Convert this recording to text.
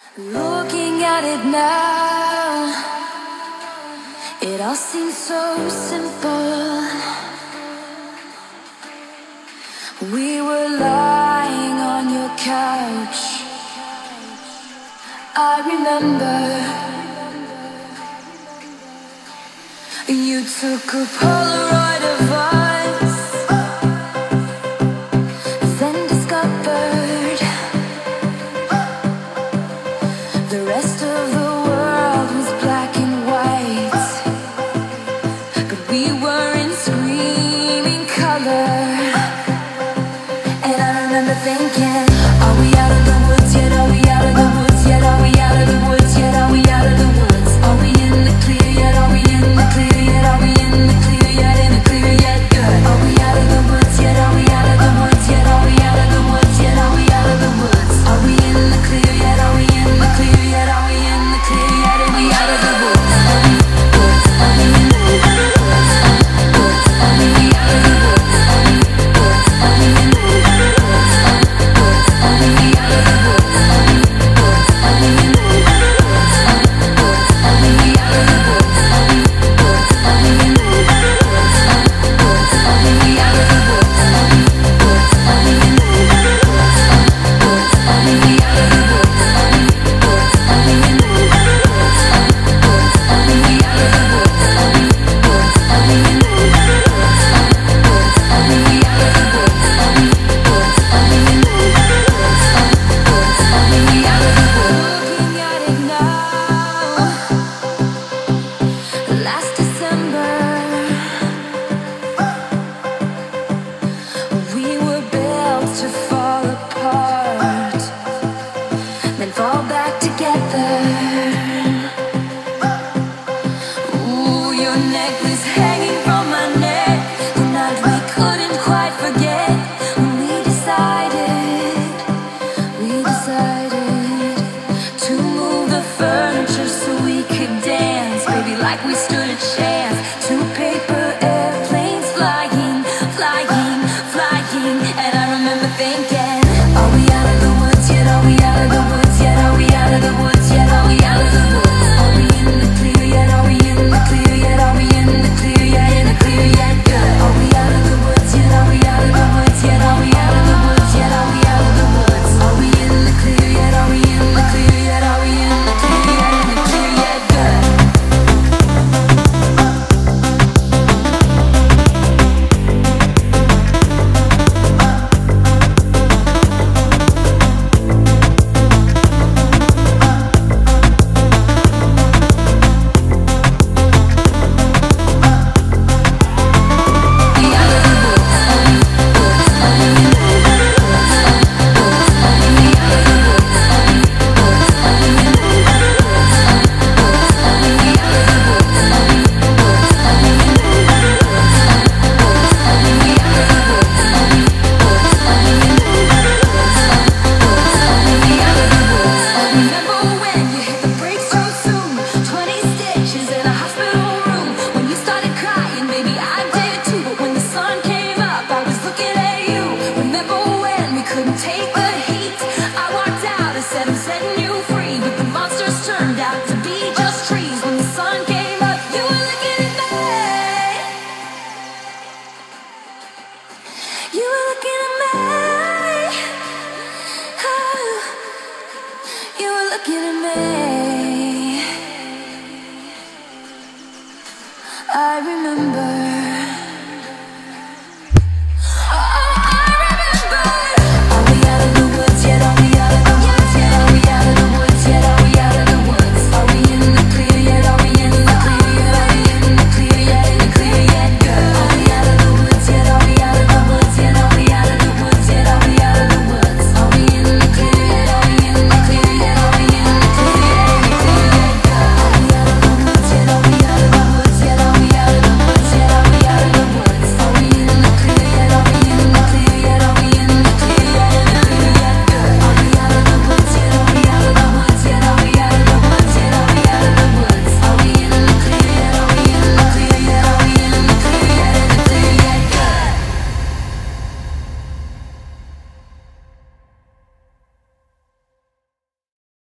Looking at it now, it all seems so simple. We were lying on your couch. I remember you took a Polaroid of us, then discovered the rest of the world was black and white, but we were in screaming color. And I remember thinking, are we out of the woods yet? Are we out of the woods yet? Are we out of the woods yet? Are we out of the woods? Are we in the clear yet? Are we in the clear yet? Are we in the clear yet? In the clear yet? Good. Are we out of the woods yet? Are we out of the woods yet? Are we out of the woods yet? Are we out of the woods? Are we in the clear yet? Are we in the clear yet? Are we in the clear yet? Are we out of the woods? Are we woods? Are we in the woods? Are we out of the woods? Are we woods? Are we in the woods? Are we out of the woods? Are we woods? Are we in the woods? Are we out of the woods? Are we woods? Are we in the woods? Are we out of the woods? Are we woods? Are we in the woods? Are we out of the woods? Are we woods? Are we in the woods? Are we out of the woods? Are we woods? Are we in the woods? Are we out of the woods? Are we woods? Are we in the woods? Are we out of the woods? Looking at it now, last December, we were built to fall apart, then fall back together. Ooh, your necklace hanging from my neck, the night we couldn't quite forget. When we decided to move the furniture so we could dance, baby, like we stood a chance. Two paper airplanes flying, flying, flying. And I remember thinking, are we out of the woods yet? Are we out of the woods yet? Are we out of the woods yet? Are we out of the woods? Are we in the clear yet? Are we in the clear yet? Are we in the clear yet? In the clear yet? Good. Are we out of the woods yet? Are we out of the woods yet? Are we out of the woods yet? Are we out of the woods? Are we in the clear yet? Are we in the clear yet? Are we in the clear yet? In the clear yet? Good. Looking at me, I remember